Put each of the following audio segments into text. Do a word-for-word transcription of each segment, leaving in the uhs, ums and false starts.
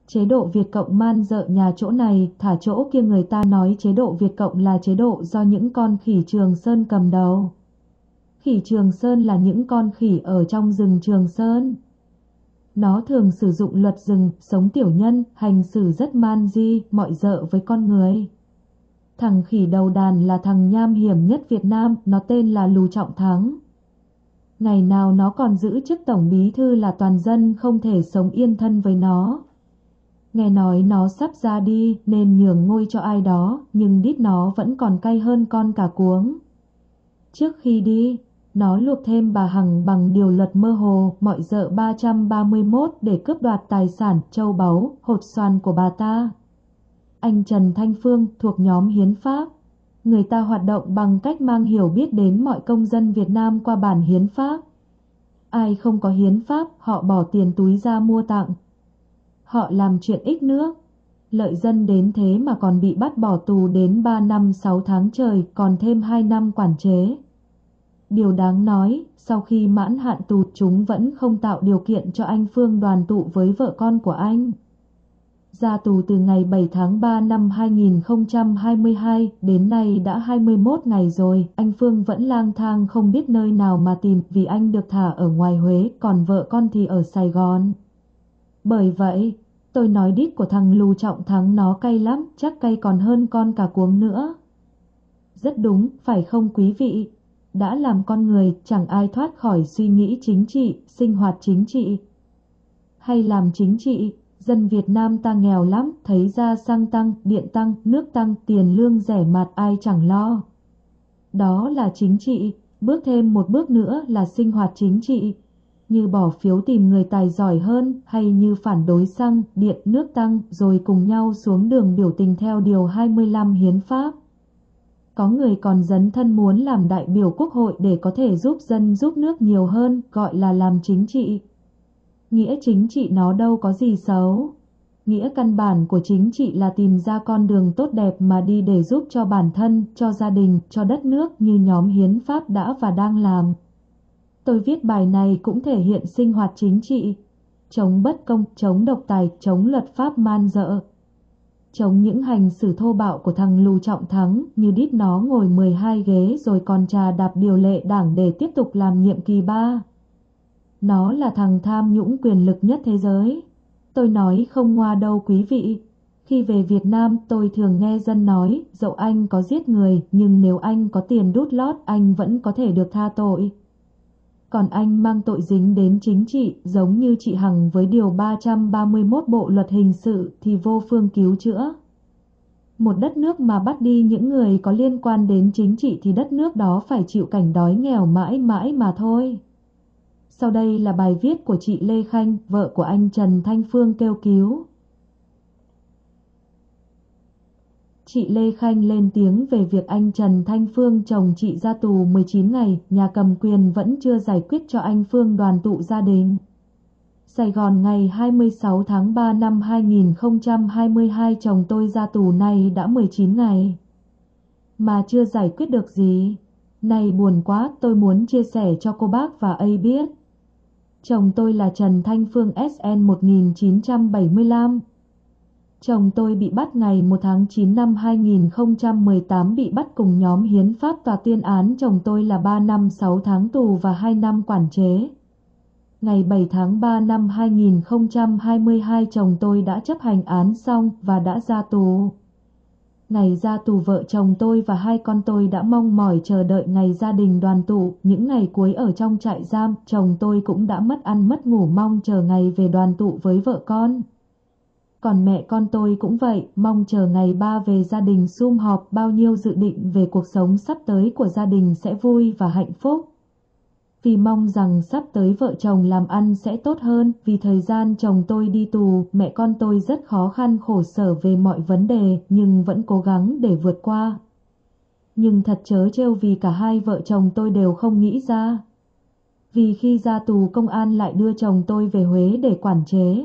Chế độ Việt Cộng man dợ nhà chỗ này thả chỗ kia, người ta nói chế độ Việt Cộng là chế độ do những con khỉ Trường Sơn cầm đầu. Khỉ Trường Sơn là những con khỉ ở trong rừng Trường Sơn. Nó thường sử dụng luật rừng, sống tiểu nhân, hành xử rất man di, mọi dợ với con người. Thằng khỉ đầu đàn là thằng nham hiểm nhất Việt Nam, nó tên là Lù Trọng Thắng. Ngày nào nó còn giữ chức tổng bí thư là toàn dân không thể sống yên thân với nó. Nghe nói nó sắp ra đi nên nhường ngôi cho ai đó, nhưng đít nó vẫn còn cay hơn con cà cuống. Trước khi đi, nó luộc thêm bà Hằng bằng điều luật mơ hồ mọi dợ ba trăm ba mươi mốt để cướp đoạt tài sản, châu báu, hột xoàn của bà ta. Anh Trần Thanh Phương thuộc nhóm Hiến pháp. Người ta hoạt động bằng cách mang hiểu biết đến mọi công dân Việt Nam qua bản hiến pháp. Ai không có hiến pháp, họ bỏ tiền túi ra mua tặng. Họ làm chuyện ích nước. Lợi dân đến thế mà còn bị bắt bỏ tù đến ba năm sáu tháng trời, còn thêm hai năm quản chế. Điều đáng nói, sau khi mãn hạn tù chúng vẫn không tạo điều kiện cho anh Phương đoàn tụ với vợ con của anh. Ra tù từ ngày bảy tháng ba năm hai nghìn không trăm hai mươi hai, đến nay đã hai mươi mốt ngày rồi, anh Phương vẫn lang thang không biết nơi nào mà tìm vì anh được thả ở ngoài Huế, còn vợ con thì ở Sài Gòn. Bởi vậy, tôi nói đít của thằng Lù Trọng Thắng nó cay lắm, chắc cay còn hơn con cà cuống nữa. Rất đúng, phải không quý vị? Đã làm con người, chẳng ai thoát khỏi suy nghĩ chính trị, sinh hoạt chính trị. Hay làm chính trị, dân Việt Nam ta nghèo lắm, thấy ra xăng tăng, điện tăng, nước tăng, tiền lương rẻ mạt ai chẳng lo. Đó là chính trị, bước thêm một bước nữa là sinh hoạt chính trị. Như bỏ phiếu tìm người tài giỏi hơn, hay như phản đối xăng, điện, nước tăng, rồi cùng nhau xuống đường biểu tình theo điều hai mươi lăm hiến pháp. Có người còn dấn thân muốn làm đại biểu quốc hội để có thể giúp dân giúp nước nhiều hơn, gọi là làm chính trị. Nghĩa chính trị nó đâu có gì xấu. Nghĩa căn bản của chính trị là tìm ra con đường tốt đẹp mà đi để giúp cho bản thân, cho gia đình, cho đất nước như nhóm hiến pháp đã và đang làm. Tôi viết bài này cũng thể hiện sinh hoạt chính trị, chống bất công, chống độc tài, chống luật pháp man dợ, chống những hành xử thô bạo của thằng Lù Trọng Thắng, như đít nó ngồi mười hai ghế rồi còn trà đạp điều lệ đảng để tiếp tục làm nhiệm kỳ ba. Nó là thằng tham nhũng quyền lực nhất thế giới. Tôi nói không ngoa đâu quý vị. Khi về Việt Nam tôi thường nghe dân nói, dẫu anh có giết người, nhưng nếu anh có tiền đút lót anh vẫn có thể được tha tội. Còn anh mang tội dính đến chính trị, giống như chị Hằng với điều ba trăm ba mươi mốt bộ luật hình sự thì vô phương cứu chữa. Một đất nước mà bắt đi những người có liên quan đến chính trị thì đất nước đó phải chịu cảnh đói nghèo mãi mãi mà thôi. Sau đây là bài viết của chị Lê Khanh, vợ của anh Trần Thanh Phương kêu cứu. Chị Lê Khanh lên tiếng về việc anh Trần Thanh Phương chồng chị ra tù mười chín ngày, nhà cầm quyền vẫn chưa giải quyết cho anh Phương đoàn tụ gia đình. Sài Gòn ngày hai mươi sáu tháng ba năm hai nghìn không trăm hai mươi hai, chồng tôi ra tù nay đã mười chín ngày. Mà chưa giải quyết được gì. Này buồn quá, tôi muốn chia sẻ cho cô bác và ấy biết. Chồng tôi là Trần Thanh Phương S N một nghìn chín trăm bảy mươi lăm. Chồng tôi bị bắt ngày một tháng chín năm hai nghìn không trăm mười tám, bị bắt cùng nhóm hiến pháp. Tòa tuyên án chồng tôi là ba năm sáu tháng tù và hai năm quản chế. Ngày bảy tháng ba năm hai nghìn không trăm hai mươi hai, chồng tôi đã chấp hành án xong và đã ra tù. Ngày ra tù vợ chồng tôi và hai con tôi đã mong mỏi chờ đợi ngày gia đình đoàn tụ. Những ngày cuối ở trong trại giam, chồng tôi cũng đã mất ăn mất ngủ mong chờ ngày về đoàn tụ với vợ con. Còn mẹ con tôi cũng vậy, mong chờ ngày ba về gia đình sum họp, bao nhiêu dự định về cuộc sống sắp tới của gia đình sẽ vui và hạnh phúc. Vì mong rằng sắp tới vợ chồng làm ăn sẽ tốt hơn, vì thời gian chồng tôi đi tù, mẹ con tôi rất khó khăn khổ sở về mọi vấn đề, nhưng vẫn cố gắng để vượt qua. Nhưng thật trớ trêu vì cả hai vợ chồng tôi đều không nghĩ ra. Vì khi ra tù công an lại đưa chồng tôi về Huế để quản chế.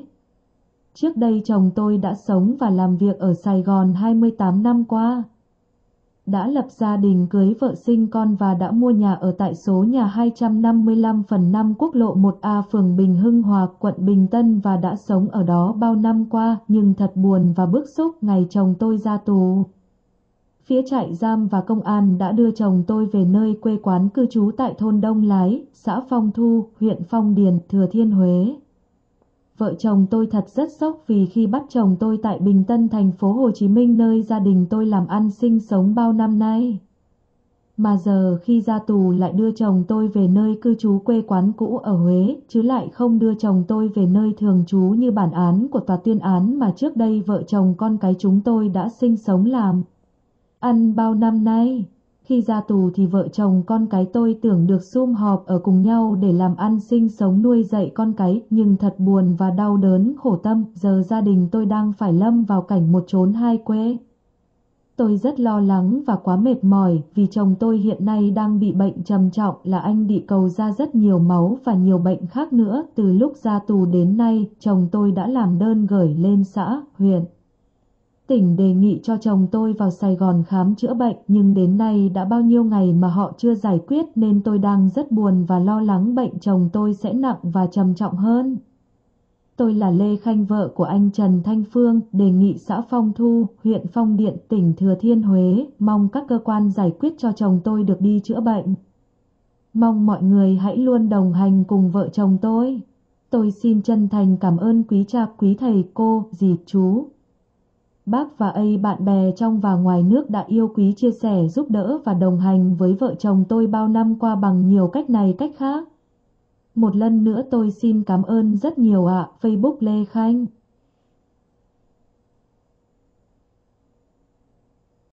Trước đây chồng tôi đã sống và làm việc ở Sài Gòn hai mươi tám năm qua. đã lập gia đình cưới vợ sinh con và đã mua nhà ở tại số nhà hai trăm năm mươi lăm phần năm quốc lộ một A phường Bình Hưng Hòa, quận Bình Tân và đã sống ở đó bao năm qua, nhưng thật buồn và bức xúc ngày chồng tôi ra tù. Phía trại giam và công an đã đưa chồng tôi về nơi quê quán cư trú tại thôn Đông Lái, xã Phong Thu, huyện Phong Điền, Thừa Thiên Huế. Vợ chồng tôi thật rất sốc vì khi bắt chồng tôi tại Bình Tân, thành phố Hồ Chí Minh, nơi gia đình tôi làm ăn sinh sống bao năm nay. Mà giờ khi ra tù lại đưa chồng tôi về nơi cư trú quê quán cũ ở Huế, chứ lại không đưa chồng tôi về nơi thường trú như bản án của tòa tuyên án mà trước đây vợ chồng con cái chúng tôi đã sinh sống làm ăn bao năm nay. Khi ra tù thì vợ chồng con cái tôi tưởng được sum họp ở cùng nhau để làm ăn sinh sống nuôi dạy con cái, nhưng thật buồn và đau đớn khổ tâm, giờ gia đình tôi đang phải lâm vào cảnh một chốn hai quê. Tôi rất lo lắng và quá mệt mỏi vì chồng tôi hiện nay đang bị bệnh trầm trọng là anh bị cầu ra rất nhiều máu và nhiều bệnh khác nữa. Từ lúc ra tù đến nay, chồng tôi đã làm đơn gửi lên xã, huyện, tỉnh đề nghị cho chồng tôi vào Sài Gòn khám chữa bệnh, nhưng đến nay đã bao nhiêu ngày mà họ chưa giải quyết nên tôi đang rất buồn và lo lắng bệnh chồng tôi sẽ nặng và trầm trọng hơn. Tôi là Lê Khanh, vợ của anh Trần Thanh Phương, đề nghị xã Phong Thu, huyện Phong Điền, tỉnh Thừa Thiên Huế, mong các cơ quan giải quyết cho chồng tôi được đi chữa bệnh. Mong mọi người hãy luôn đồng hành cùng vợ chồng tôi. Tôi xin chân thành cảm ơn quý cha, quý thầy, cô, dì, chú, bác và ấy bạn bè trong và ngoài nước đã yêu quý, chia sẻ, giúp đỡ và đồng hành với vợ chồng tôi bao năm qua bằng nhiều cách này cách khác. Một lần nữa tôi xin cảm ơn rất nhiều ạ. Facebook Lê Khanh.